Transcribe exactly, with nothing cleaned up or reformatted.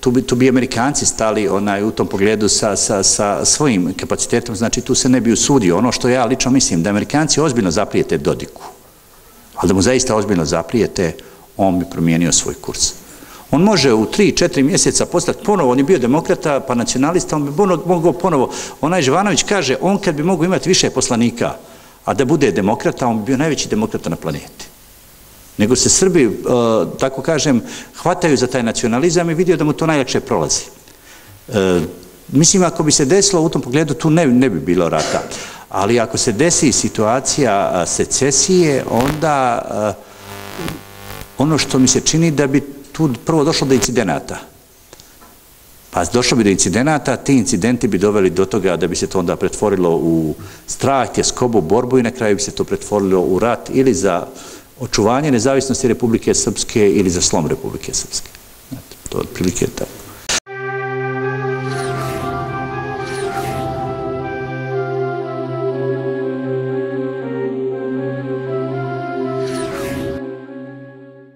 tu bi, tu bi Amerikanci stali onaj, u tom pogledu sa, sa, sa svojim kapacitetom, znači tu se ne bi usudio. Ono što ja lično mislim, da Amerikanci ozbiljno zaprijete Dodiku, ali da mu zaista ozbiljno zaprijete, on bi promijenio svoj kurs. On može u tri, četiri mjeseca postati ponovo, on je bio demokrata pa nacionalista, on bi mogao ponovo, onaj Živanović kaže, on kad bi mogao imati više poslanika, a da bude demokrata, on bi bio najveći demokrata na planeti. Nego se Srbi, tako kažem, hvataju za taj nacionalizam i vidio da mu to najlakše prolazi. Mislim, ako bi se desilo u tom pogledu, tu ne, ne bi bilo rata. Ali ako se desi situacija secesije, onda ono što mi se čini da bi tu prvo došlo do incidenata. Pa došlo bi do incidenata, ti incidenti bi doveli do toga da bi se to onda pretvorilo u strah, tjeskobu, borbu i na kraju bi se to pretvorilo u rat ili za očuvanje nezavisnosti Republike Srpske ili za slom Republike Srpske. To je otprilike tako.